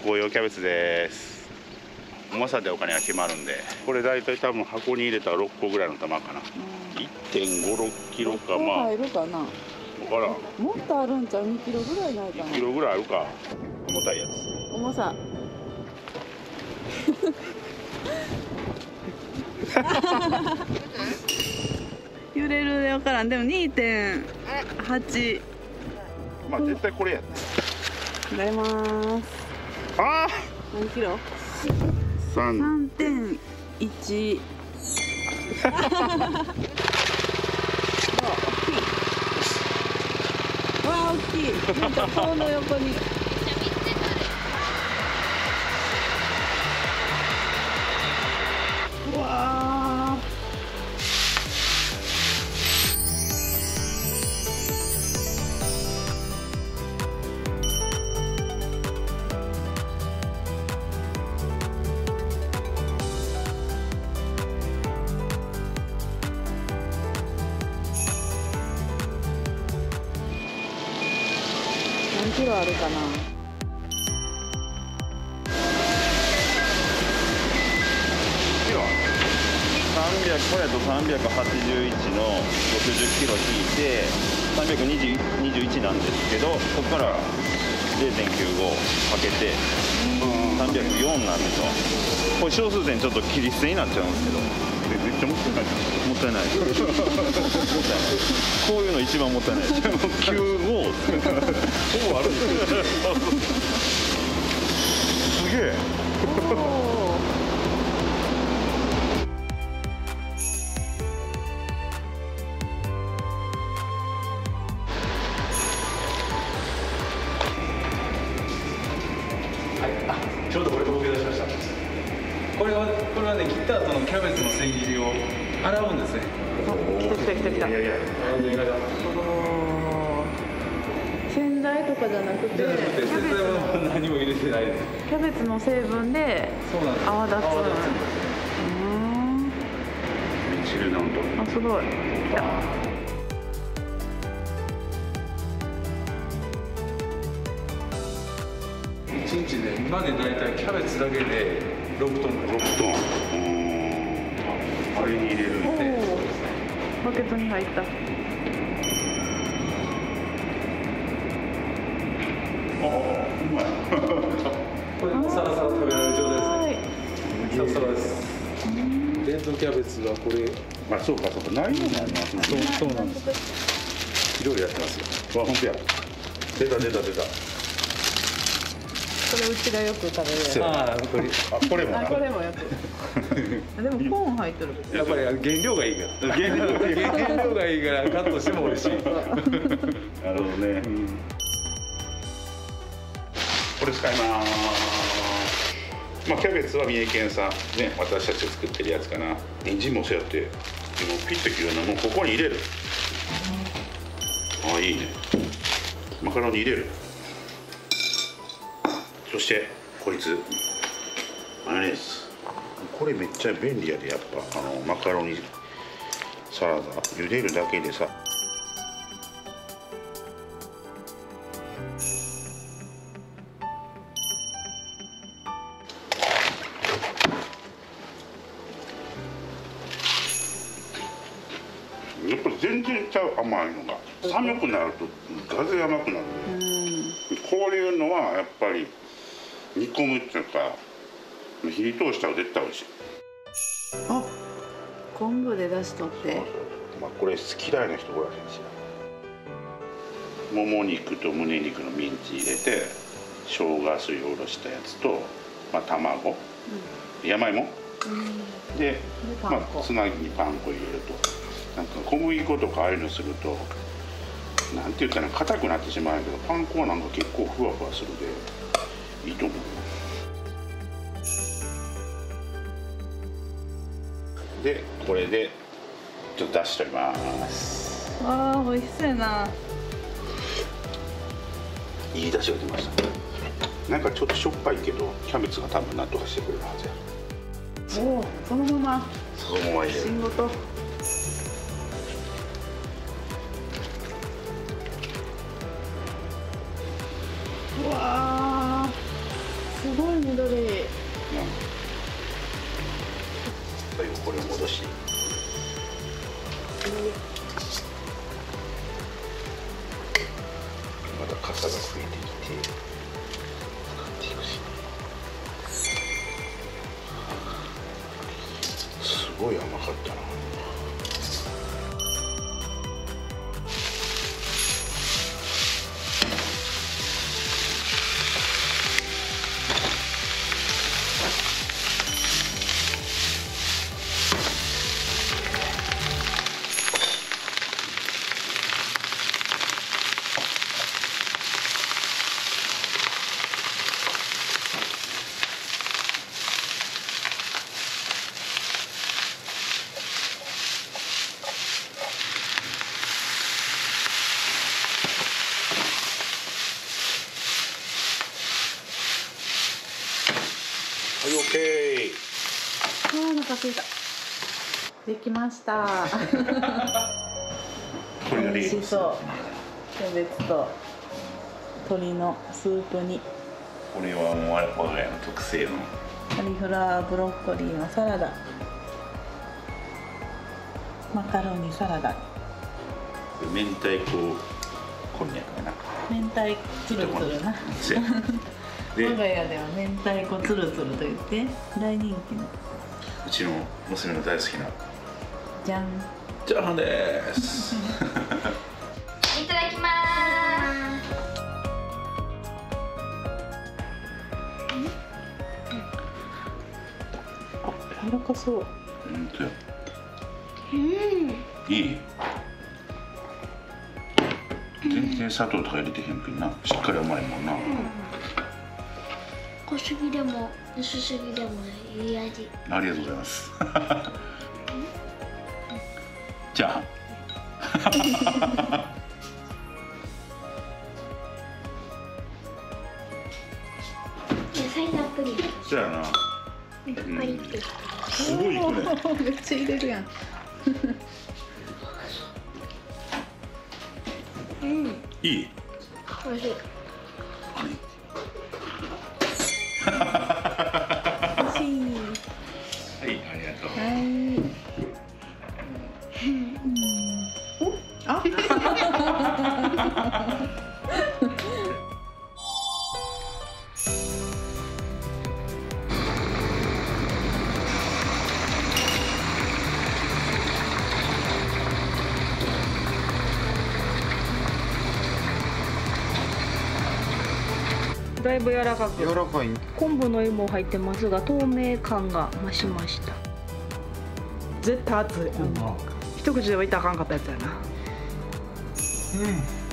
合用キャベツです。重さでお金が決まるんで、これ大体多分箱に入れたら6個ぐらいの玉かな。1.56 キロか、まあ入るかな。 分からん。 もっとあるんちゃう。2キロぐらいないかな。 1キロぐらいあるか。重たいやつ。 重さ。揺れるで分からん。でも 2.8。 まあ絶対これや。 ございます。 ああ。 何キロ？3.1。わあ、大きい。なんか塔の横に。わあ。何キロあるかな。 これだと381の60キロ引いて321なんですけど、ここから 0.95 かけて304なんですわ。これ小数点ちょっと切り捨てになっちゃうんですけど、めっちゃもったいない。もったいない。もったいない。こういうの一番もったいない。9号ほぼあるんですよ。すげえ。 ちょうどこれ動き出しました。これはね、切った後のキャベツの千切りを洗うんですね。 来た来た来た。洗剤とかじゃなくて、 洗剤は何も入れてないです。 キャベツの成分で泡立つ。 ミチルダウンと。 あ、すごい。 1日で今で大体キャベツだけで6トンか 6トン。あれに入れるんで。 バケツに入った。 うまい。 これサラサラ食べられる状態ですね。サラサラです。冷凍キャベツはこれ。 まあそうかそうか、ないようになりますね。 そうなんです。 いろいろやってますよ。わ、本当や。出た出た出た。 これうちがよく食べるやああ、これ。 これも。 これもよく。でもコーン入ってる。 やっぱり原料がいいから。原料がいいからカットしても美味しい。 なるほどね。これ使います。まあキャベツは三重県産ね、私たちが作ってるやつかな。人参もそうやって、もうピッと切るのもうここに入れる。ああいいね。マカロニ入れる。そしてこいつマヨネーズ。これめっちゃ便利やで、やっぱマカロニサラダ茹でるだけでさ。やっぱり全然ちゃう、甘いのが。寒くなるとがぜ甘くなる。こういうのはやっぱり煮込むっていうか火に通したら絶対美味しい。 あ、昆布で出しとって。 まあこれ嫌いな人おらへんし。もも肉と胸肉のミンチ入れて、生姜水をおろしたやつと、まあ、卵、山芋、でまあ、つなぎにパン粉入れると。なんか小麦粉とかああいうのするとなんて言ったら硬くなってしまうんやけど、パン粉はなんか結構ふわふわするでいいと思う。でこれでちょっと出しとります。 ああ、美味しそうやな。 いい出汁が出ましたね。なんかちょっとしょっぱいけどキャベツが多分なんとかしてくれるはずや。 おお、そのままそのまま入れる。 芯ごと。うわー、すごどれ。 最後これを戻してまた傘が増えてきて使っていくし、すごい甘かったな。はい、オッケー。 あー、お腹すいた。できました。 これが美例です。 味しそう。キャベツと鶏のスープにこれはもう我が家の特製のカリフラワーブロッコリーのサラダ、マカロニサラダ、 明太子こんにゃくかな。 明太つるつるな。 そうやで、 我が家では明太子つるつると言って大人気のうちの娘の大好きなじゃん。 チャーハンです。 いただきます。 柔らかそう。 本当や。 うん。 いい。全然砂糖とか入れてへんけどな、しっかり甘いもんな。 濃すぎでも薄すぎでもいい味。 ありがとうございます。じゃあ。 野菜たっぷり。 そうやな。 パリッと。 すごいこれ。 めっちゃ入れるやん。 うん。 いい。 美味しい。 美味しい。 はい、ありがとう。 はい。あ。だいぶ柔らかく。 柔らかい。 昆布の湯も入ってますが透明感が増しました。絶対熱い。一口ではいったらあかんかったやつやな。 うん。